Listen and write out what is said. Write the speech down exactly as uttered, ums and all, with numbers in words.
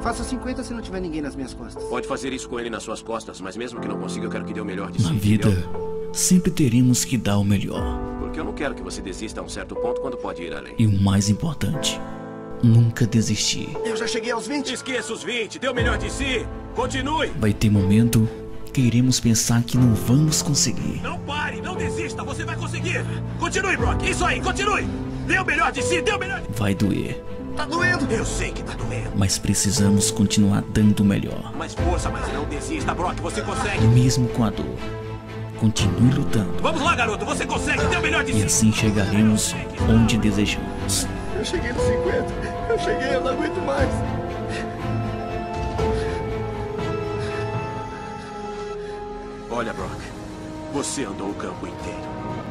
Faça cinquenta se não tiver ninguém nas minhas costas. Pode fazer isso com ele nas suas costas, mas mesmo que não consiga, eu quero que dê o melhor de si. Na vida, entendeu? sempre teremos que dar o melhor. Porque eu não quero que você desista a um certo ponto quando pode ir além. E o mais importante, nunca desistir. Eu já cheguei aos vinte. Esqueça os vinte, dê o melhor de si. Continue. Vai ter momento que iremos pensar que não vamos conseguir. Não pare, não desista, você vai conseguir. Continue, Brock, isso aí, continue. Dê o melhor de si, dê o melhor. Vai doer, Tá doendo. Eu sei que tá doendo. mas precisamos continuar dando o melhor. Mais força, mas não desista, Brock, você consegue. Mesmo com a dor, continue lutando. Vamos lá, garoto, você consegue, dê o melhor de E si. assim chegaremos onde desejamos. Eu cheguei nos cinquenta. Eu cheguei, eu não aguento mais. Olha, Brock, você andou o campo inteiro.